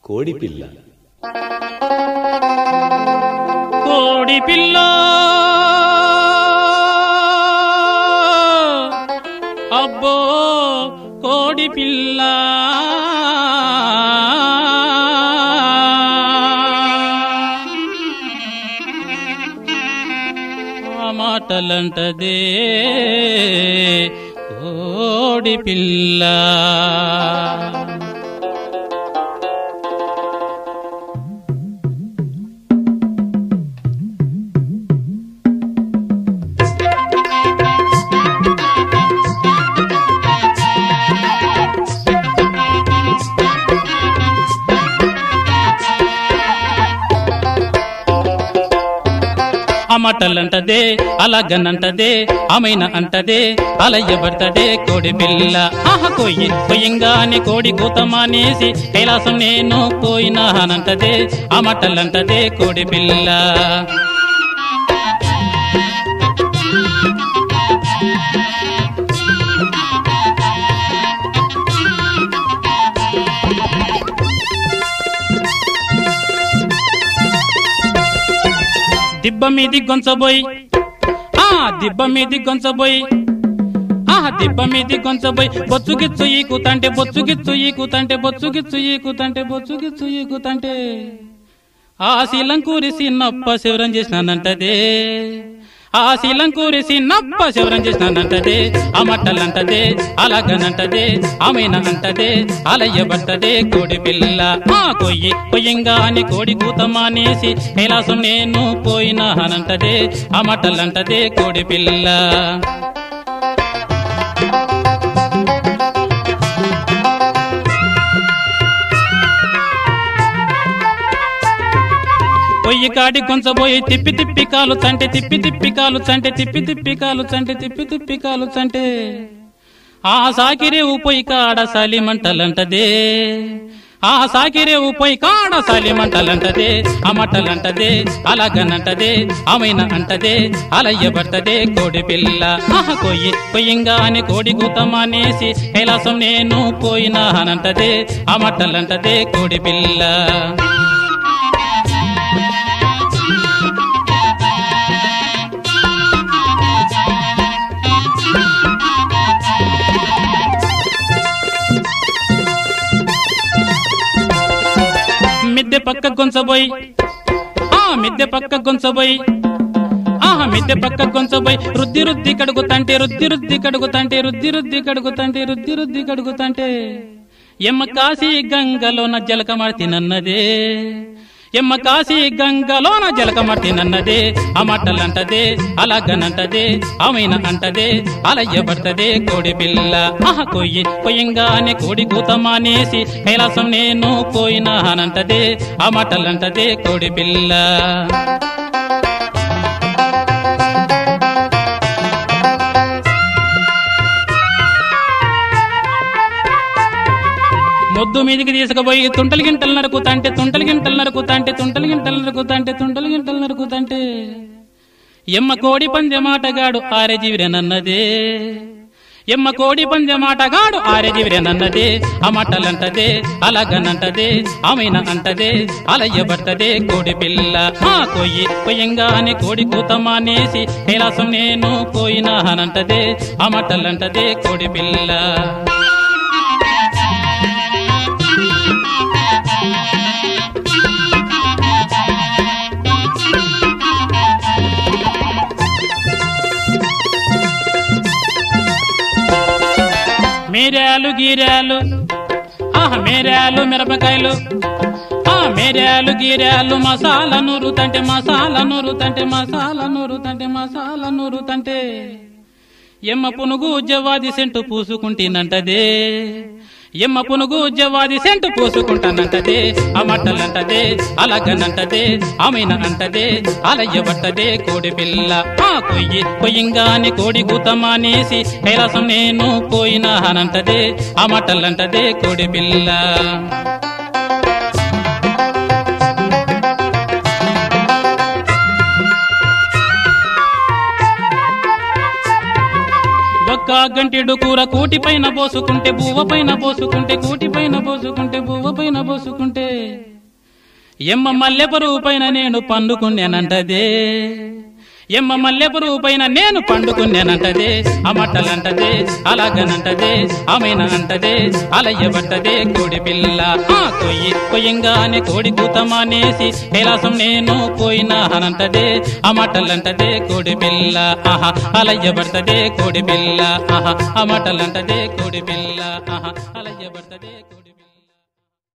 కోడి పిల్ల. కోడి పిల్ల అబ్బో కోడి పిల్ల మాటలంటదే కోడి పిల్ల. అమటలంటదే అలాగనంటదే అమైన అంటదే అలయ్యబడతదే కోడి పిల్ల. కొయ్యంగానే కోడి కూతమానేసి కైలాసం నేను పోయినానంటదే అమటలంటదే కోడి పిల్ల. దిబ్బ మీది గొంచబోయి దిబ్బ మీది గొంచబోయి దిబ్బ మీది గొంచబోయి బొచ్చుగిచ్చు ఈకుతంటే బొచ్చుగిచ్చు ఈకుతంటే బొచ్చుగిచ్చు ఈకుతంటే బొచ్చుగిచ్చు ఈకుతంటే ఆ శీలంకూరి సిన్నప్ప శివరం చేసినానంటదే ఆ శీలంకూరి సిన్నప్ప శివరం చేసినానంటదే అమట్టలంటదే అలాగనంటదే ఆమెన అంటదే అలయ్యబట్టదే కోడి పిల్ల. కొయ్యంగానే కోడి కూతమానేసి కైలాసం నేను పోయినానంటదే అమట్టలంటదే కోడి పిల్ల. పొయ్యి కాడి కొంచబోయి తిప్పి తిప్పి కాలు చంటే తిప్పి తిప్పి కాలు చంటే తిప్పి తిప్పి కాలు చంటే తిప్పి తిప్పి కాలు చంటే ఆ సాకిరే ఉపోయి కాడ సాలిమంటలంటదే ఆ సాకిరే ఉపోయి కాడ సాలిమంటలంటదే అమటలంటదే అలాగనంటదే ఆమెన అంటదే అలయ్యబడతదే కోడి పిల్ల. కొయ్యంగానే కోడి కూతమానేసి కైలాసం నేను పోయినానంటదే అమటలంటదే కోడి పిల్ల. మిద్దె పక్క గొంచబోయి మిద్దె పక్క గొంచబోయి మిద్దె పక్క గొంచబోయి రుద్ది రుద్ది కడుగుతంటే రుద్ది రుద్ది కడుగుతంటే రుద్ది రుద్ది కడుగుతంటే రుద్ది రుద్ది కడుగుతంటే ఎమ్మ కాశీ గంగలోన జలకమార్తినన్నదే ఎమ్మ కాశీ గంగలోన జలకమర్తినన్నదే అమట్టలంటదే అలాగనంటదే ఆమెన అంటదే అలయ్యబడతదే కోడి పిల్ల. కొయ్యంగానే కోడి కూతమానేసి కైలాసం నేను పోయినానంటదే అమట్టలంటదే కోడి పిల్ల. మొద్దు మీదికి తీసుకుపోయి తుంటలు గింటలు నరుకుతంటే తుంటలు గింటలు నరుకుతంటే తుంటలు గింటలు నరుకుతంటే తుంటలు గింటలు నరుకుతంటే ఎమ్మ కోడి పందె మాటగాడు ఆరెజీవిరేనన్నదే ఎమ్మ కోడి పందె మాటగాడు ఆరెజీవిరేనన్నదే అమటలంటదే అలాగనంటదే ఆమెన అంటదే అలయ్యబడతదే కోడి పిల్ల. కొయ్యంగానే కోడి కూతమానేసి కైలాసం నేను పోయినానంటదే అమటలంటదే కోడి పిల్ల. మేరాలు గీరాలు మేరాలు మిరపకాయలు మేరాలు గీరాలు మసాలా నూరుతంటే మసాలా నూరుతంటే మసాలా నూరుతంటే మసాలా నూరుతంటే ఎమ్మ పునుగు జవాది సెంటు పూసుకుంటేనంటదే ఎమ్మ పునుగు జవాది సెంటు పూసుకుంటానంటదే అమట్టలంటదే అలాగనంటదే ఆమెన అంటదే అలయ్యబట్టదే కోడి పిల్ల. కొయ్యంగానే కోడి కూతమానేసి కైలాసం నేను పోయినానంటదే అమట్టలంటదే కోడి పిల్ల. ఒక్క గంటెడు కూర కూటి పైన పోసుకుంటే బువ్వ పైన పోసుకుంటే కూటి పైన పోసుకుంటే బువ్వ పైన పోసుకుంటే ఎమ్మ మల్లెపరువు పైన నేను పండుకున్నానంటదే ఎమ్మ మల్లెపరువు పైన నేను పండుకున్నానంటదే అమట్టలంటదే అలాగనంటదే ఆమెన అంటదే అలయ్యబట్టదే కోడి పిల్ల కొయ్యంగానే కోడి కూతమానేసి కైలాసం నేను పోయినానంటదే అమట్టలంటదే కోడి పిల్ల ఆహా అలయ్యబడతదే కోడి పిల్ల ఆహా అమట్టలంటదే కోడి పిల్ల ఆహా అలయ్యబడతదే